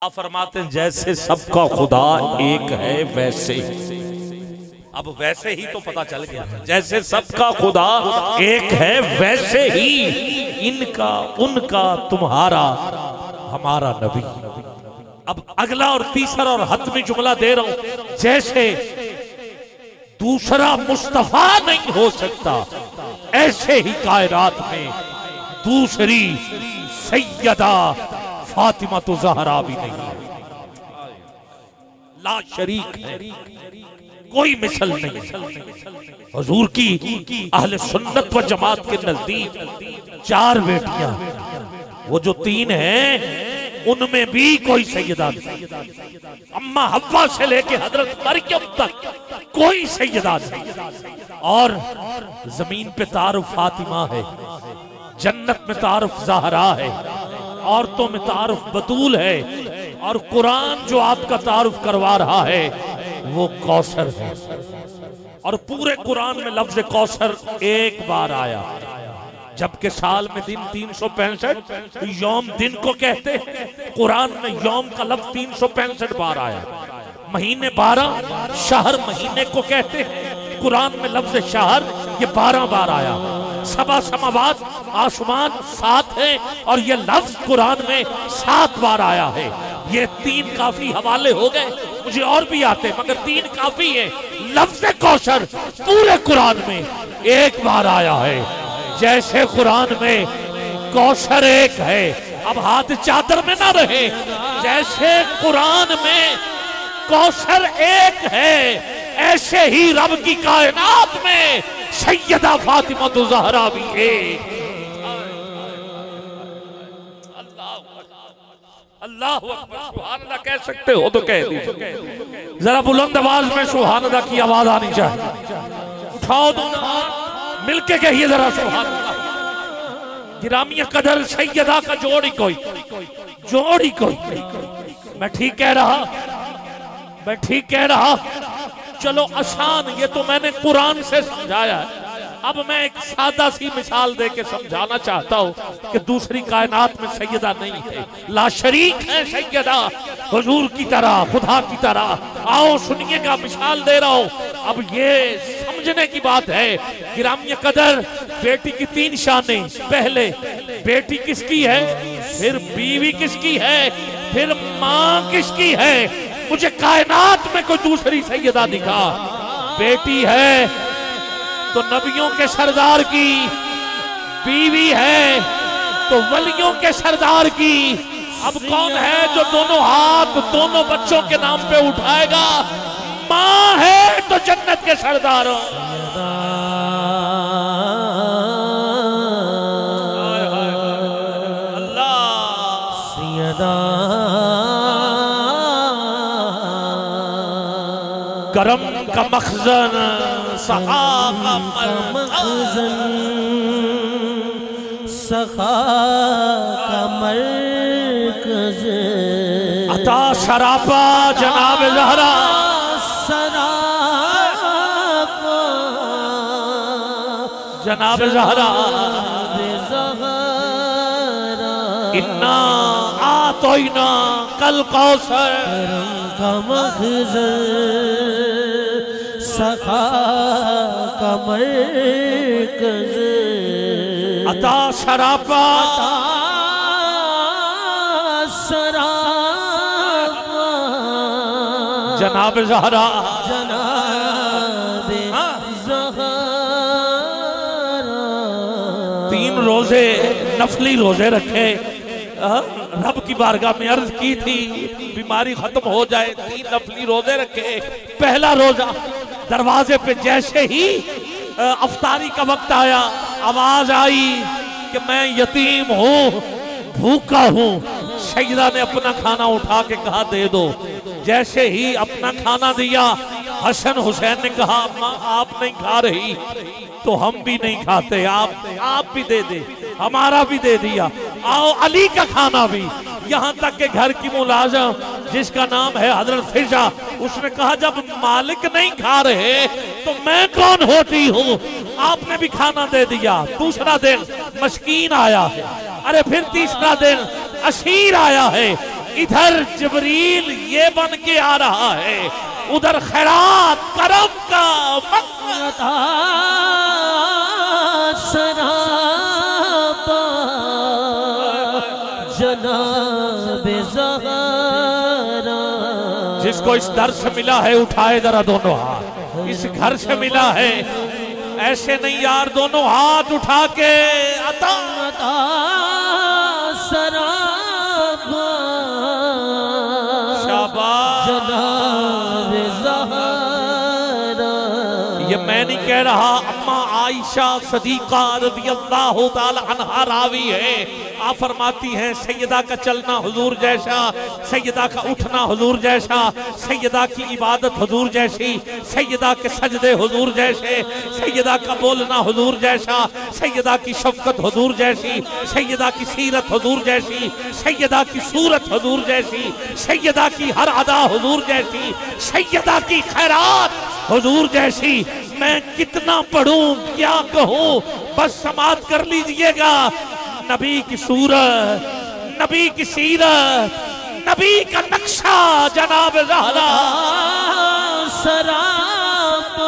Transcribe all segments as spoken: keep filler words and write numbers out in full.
आप फरमाते हैं जैसे सबका खुदा एक है वैसे, अब वैसे ही तो पता चल गया, जैसे सबका खुदा एक है वैसे ही इनका उनका तुम्हारा हमारा नबी। अब अगला और तीसरा और हतमी जुमला दे रहा हूं, जैसे दूसरा मुस्तफा नहीं हो सकता ऐसे ही कायनात में दूसरी सैयदा फातिमा तो ज़हरा भी नहीं है, ला शरीक है, कोई मिसल नहीं। हुजूर की अहले सुन्नत व जमात के नजदीक चार बेटियां, वो जो तीन हैं उनमें भी कोई सैयदा नहीं। अम्मा हव्वा से लेके हजरत मरियम तक कोई सैयदा नहीं। और जमीन पे तारुफ फातिमा है, जन्नत में तारुफ ज़हरा है, औरतों में तारुफ बतूल है, और कुरान जो आपका तारुफ करवा रहा है वो कौसर है। और पूरे कुरान में लफ्ज कौसर एक बार आया, जबकि साल में दिन तीन सौ पैंसठ यौम दिन को कहते हैं, कुरान में यौम का लफ्ज तीन सौ पैंसठ बार आया। महीने बारह, शहर महीने को कहते हैं, कुरान में लफ्ज शहर ये बारह बार आया। सबा समावात आसमान सात है और ये लफ्ज कुरान में सात बार आया है। ये तीन काफी हवाले हो गए, मुझे और भी आते मगर तीन काफी है। लफ्ज कौसर पूरे कुरान में एक बार आया है। जैसे कुरान में कौसर एक है, अब हाथ चादर में ना रहे, जैसे कुरान में कौसर एक है ऐसे ही रब की कायनात में सैयदा फातिमा तो ज़हरा भी एक। अल्लाह अकबर, सुभान अल्लाह कह सकते हो तो कह दो, जरा बुलंद आवाज में सुभान अल्लाह की आवाज आनी चाहिए। उठाओ दोनों हाथ मिलके कहिए जरा सुभान अल्लाह। गिरामिया कदर सैयदा का जोड़ी कोई जोड़ी कोई मैं ठीक कह रहा, मैं ठीक कह रहा। चलो आसान, ये तो मैंने कुरान से समझाया है। अब मैं एक सादा सी मिसाल दे के समझाना चाहता हूँ कि दूसरी कायनात में सैयदा नहीं है, ला शरीक है सैयदा, हुजूर की तरह, खुदा की तरह। आओ सुनिएगा, मिसाल दे रहा हूँ। अब ये समझने की बात है, गिरामिया कदर बेटी की तीन शाने, पहले बेटी किसकी है, फिर बीवी किसकी है, फिर माँ किसकी है। मुझे कायनात में कोई दूसरी सैयदा दिखा। बेटी है तो नबियों के सरदार की, बीवी है तो वलियों के सरदार की। अब कौन है जो दोनों हाथ दोनों बच्चों के नाम पे उठाएगा? माँ है तो जन्नत के सरदारों। अल्लाह सैयदा करम का मखजन, सखा का मखजन, सखा का मरकज, अता शराफा जनाब ज़हरा, शराफा जनाब ज़हरा, इन्ना आतोइना कल कौसर का मखजन, सखा का मरकज, अता शराफा शराफा जनाब ज़हरा, जनाब ज़हरा। तीन रोजे नफली रोजे रखे, रब की बारगाह में अर्ज की थी बीमारी खत्म हो जाए, तीन नफली रोजे रखे। पहला रोजा दरवाजे पे जैसे ही अफ्तारी का वक्त आया, आवाज आई कि मैं यतीम हूँ, भूखा हूँ। सैयदा ने अपना खाना उठा के कहा दे दो। जैसे ही अपना खाना दिया, हसन हुसैन ने कहा अम्मा आप नहीं खा रही तो हम भी नहीं खाते, आप आप भी दे दे, हमारा भी दे दिया। आओ अली का खाना भी, यहाँ तक के घर की मुलाजिम जिसका नाम है हजरत फिजा, उसने कहा जब मालिक नहीं खा रहे तो मैं कौन होती हूँ, आपने भी खाना दे दिया। दूसरा दिन मस्कीन आया है, अरे फिर तीसरा दिन असीर आया है, इधर जिब्रील ये बन के आ रहा है, उधर खैरात करम का मकसद सरापा जनाबे ज़हरा। जिसको इस दर से मिला है उठाए जरा दोनों हाथ, इस घर से मिला है, ऐसे नहीं यार, दोनों हाथ उठा के अता सरापा शाबाश। जनाबे ज़हरा। ये मैं नहीं कह रहा, अम्मा आयशा सदीका रज़ियल्लाहु ताला अन्हा रावी है। आप फरमाती हैं सैयदा का चलना हुजूर जैसा, सैयदा का उठना हुजूर जैसा, सैयदा की इबादत हुजूर जैसी, सैयदा के सजदे हुजूर जैसे, सैयदा का बोलना हुजूर जैसा, सैयदा की शफकत हुजूर जैसी, सैयदा की सीरत हुजूर जैसी, सैयदा की सूरत हुजूर जैसी, सैयदा की हर अदा हुजूर जैसी, सैयदा की खैरात हुजूर जैसी। मैं कितना पढ़ूं क्या कहूं, बस समाप्त कर लीजिएगा। नबी की सूरत, नबी की सीरत, नबी का नक्शा जनाब ज़हरा सरापा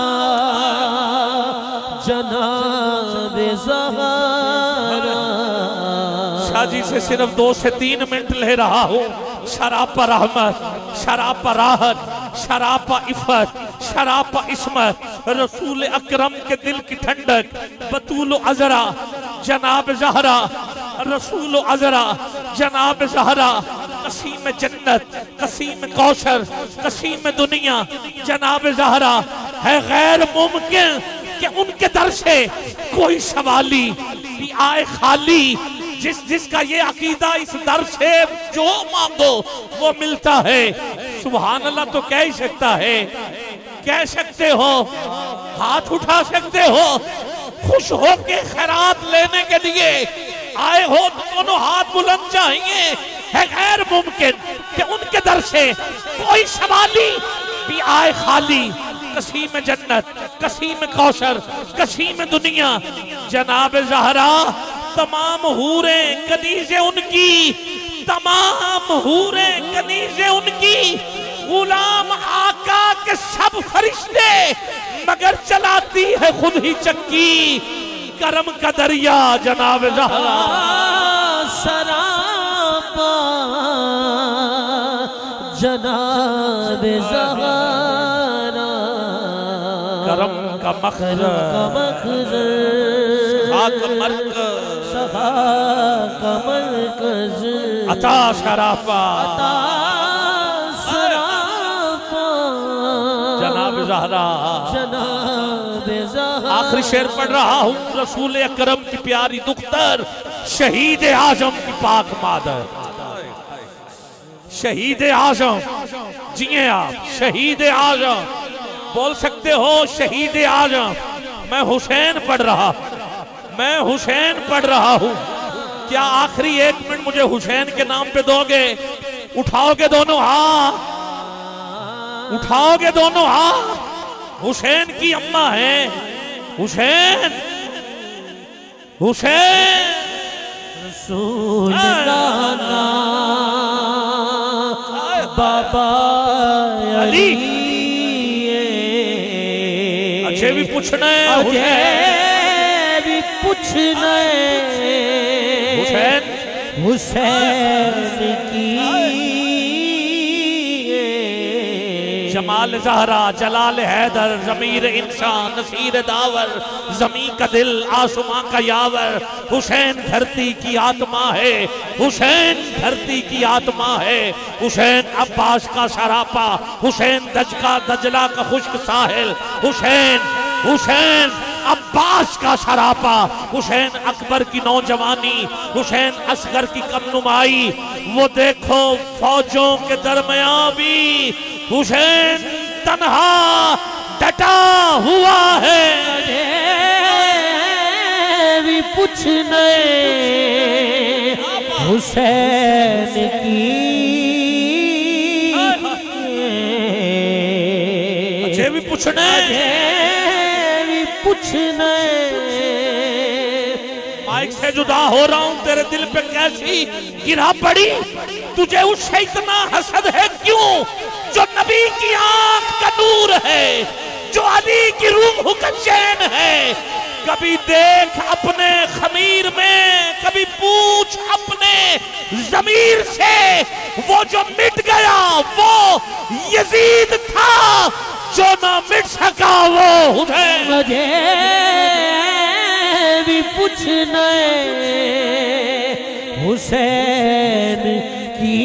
जनाब ज़हरा। शादी से सिर्फ दो से तीन मिनट ले रहा हूँ। शरापा रहमत, शरापा राहत, शरापा इफ़त, शरापा इस्मत, रसूल अकरम के दिल की ठंडक, बतूल अज़रा जनाब ज़हरा, रसूल अज़रा जनाब ज़हरा, कसीम जन्नत, कसीम कौशर, कसीम दुनिया जनाब ज़हरा। है गैर मुमकिन कि उनके दर से कोई सवाली भी आए खाली। जिस जिसका ये अकीदा, इस दर से जो मांगो वो मिलता है। सुभान अल्लाह तो कह ही सकता है, कह सकते हो, हाथ उठा सकते हो, खुश हो के खैरात लेने के लिए आए हो तो दोनों हाथ बुलंद चाहिए। है गैर मुमकिन कि उनके दर से कोई सवाली भी आए खाली। कसीम जन्नत, कसीम कौशर, कसीम दुनिया जनाब ज़हरा। तमाम हूरे कनीज़े उनकी, तमाम हूरे कनीज़े उनकी, गुलाम आका के सब फरिश्ते, मगर चलाती है खुद ही चक्की। करम का दरिया जनाब ज़हरा सरापा जनाब ज़हरा। करम का मखज़र, सखा का मरकज़, सखा का मरकज़, अता शराफा सरापा जनाब ज़हरा। जनाब ज़हरा। आखिरी शेर पढ़ रहा हूँ। रसूल अकरम की प्यारी दुख्तर, शहीद आजम की पाक मादर, शहीद आजम जिए आप, शहीद आजम बोल सकते हो, शहीद आजम। मैं हुसैन पढ़ रहा, मैं हुसैन पढ़ रहा हूँ। क्या आखिरी एक मिनट मुझे हुसैन के नाम पे दोगे? उठाओगे दोनों हाथ, उठाओगे दोनों हाथ। हुसैन की अम्मा है, हुसैन, हुसैन रसूल नाना बाबा अली। अली। अच्छे भी पूछना है, अजय भी पूछना है हुसैन हुसैन की। जमाल ज़हरा, जलाल हैदर, ज़मीर इंसान, नसीर दावर, ज़मी का दिल, आसमां का यावर। हुसैन धरती की आत्मा है, हुसैन धरती की आत्मा है। हुसैन अब्बास का सरापा, हुसैन दज का दजला का खुश्क साहिल। हुसैन, हुसैन अब्बास का सरापा, हुसैन अकबर की नौजवानी, हुसैन असगर की कमनुमाई। वो देखो फौजों के दरमियां भी हुसैन तन्हा डटा हुआ है। भी पूछने हुसैन की। अच्छे भी पूछने भी पूछने। माइक से जुदा हो रहा हूं, तेरे दिल पे कैसी गिरा पड़ी तुझे उससे इतना हसद है क्यों जो नबी की आंख का नूर है, जो अली की रूह का चैन है। कभी देख अपने खमीर में, कभी पूछ अपने जमीर से, वो जो मिट गया वो यजीद था, जो ना मिट सका वो हुसैन। मुझे भी पूछना हुसैन की,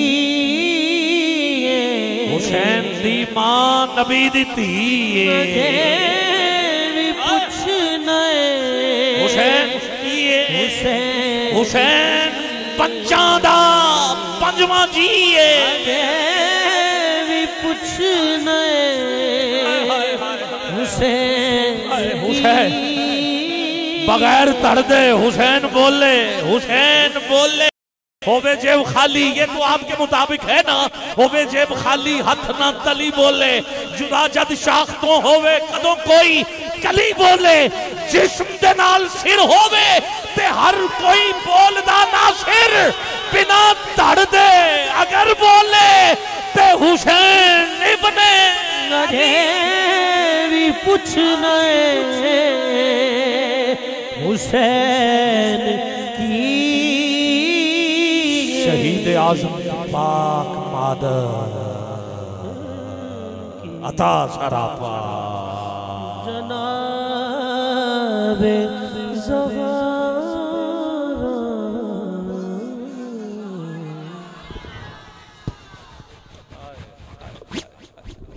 हुसैन दी मां नबी दी धी, मुझे भी पूछना हुसैन हुसैन हुसैन पंचां दा पंजवां जी है। भी पूछना हुसैन हुसैन बगैर तड़दे हुसैन बोले, हुसैन बोले। होवे जेब खाली, ये तो आपके मुताबिक है ना, होवे जेब खाली हथ ना तली बोले, जुदा जद शाख तो होवे कदों कोई कली बोले, जिस्म दे नाल सिर होवे ते हर कोई बोलदा ना सिर, बिना धड़ दे अगर बोले ते हुसैन इब्ने मुझे भी पूछना हुसैन की, शहीद आज़म पाक मादर अता सरापा।